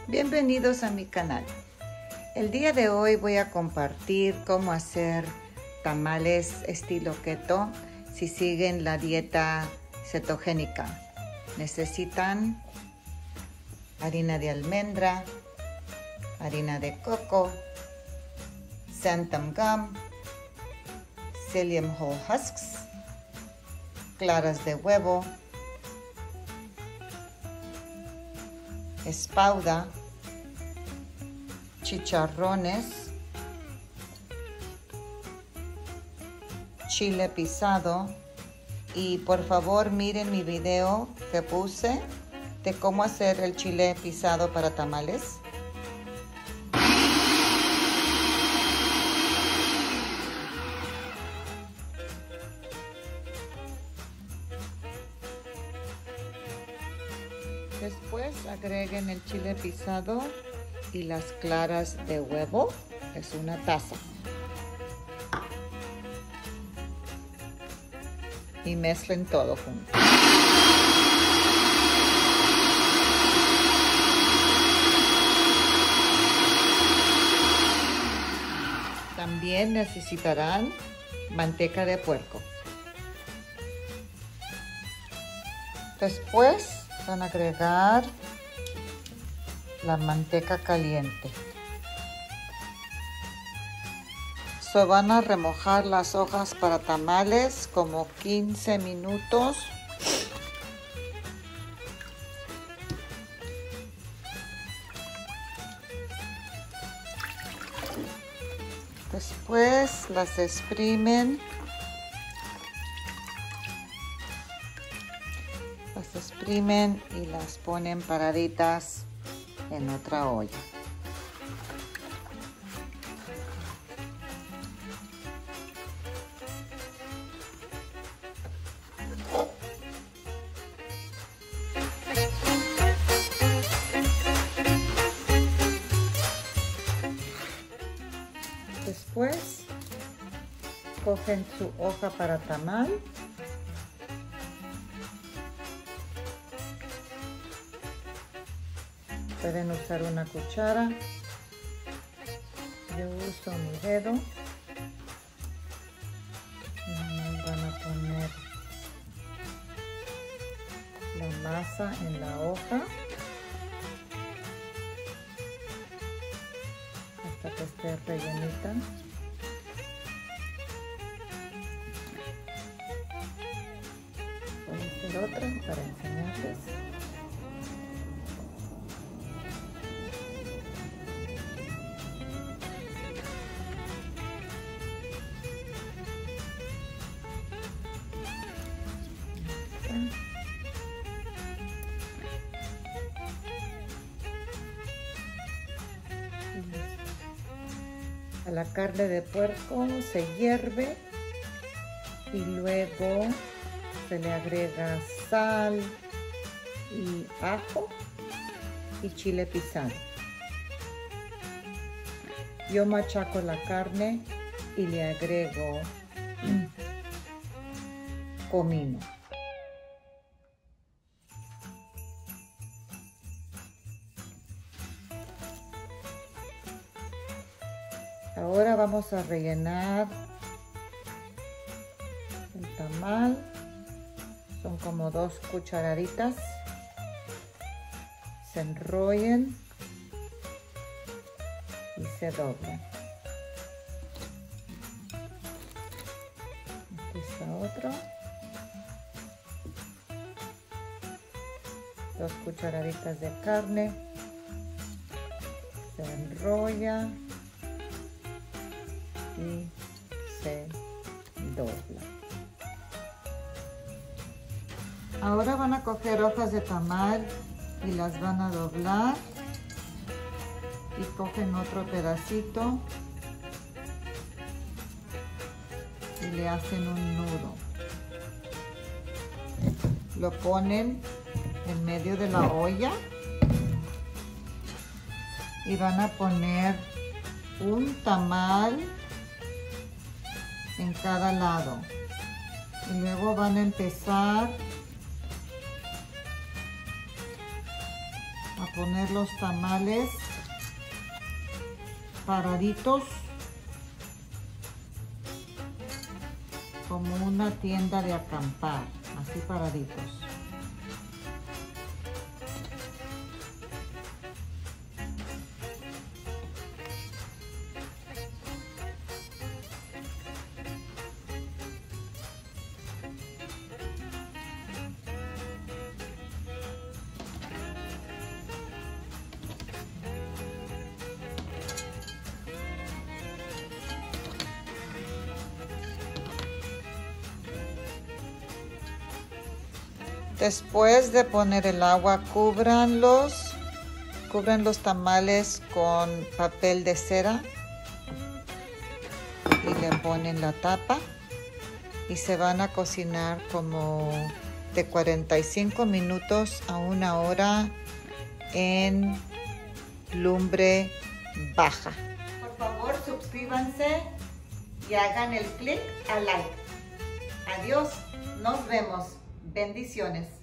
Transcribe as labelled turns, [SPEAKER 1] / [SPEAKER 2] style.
[SPEAKER 1] Bienvenidos a mi canal. El día de hoy voy a compartir cómo hacer tamales estilo keto si siguen la dieta cetogénica. Necesitan harina de almendra, harina de coco, xanthan gum, psyllium whole husks, claras de huevo, espauda, chicharrones, chile pisado y por favor miren mi video que puse de cómo hacer el chile pisado para tamales. Después agreguen el chile pisado y las claras de huevo, es una taza. Y mezclen todo junto. También necesitarán manteca de puerco. Después van a agregar la manteca caliente. Van a remojar las hojas para tamales como 15 minutos. Después las exprimen. Las exprimen y las ponen paraditas en otra olla. Después cogen su hoja para tamal. Pueden usar una cuchara. Yo uso mi dedo. Y van a poner la masa en la hoja hasta que esté rellenita. Voy a hacer otra para enseñarles. A la carne de puerco se hierve y luego se le agrega sal y ajo y chile pisado. Yo machaco la carne y le agrego comino. Ahora vamos a rellenar el tamal. Son como 2 cucharaditas. Se enrollan y se doblan. Aquí está otro. 2 cucharaditas de carne. Se enrolla y se dobla. Ahora van a coger hojas de tamal y las van a doblar y cogen otro pedacito y le hacen un nudo. Lo ponen en medio de la olla y van a poner un tamal en cada lado y luego van a empezar a poner los tamales paraditos como una tienda de acampar, así paraditos. Después de poner el agua, cubran los tamales con papel de cera y le ponen la tapa y se van a cocinar como de 45 minutos a 1 hora en lumbre baja. Por favor, suscríbanse y hagan el clic a like. Adiós, nos vemos. Bendiciones.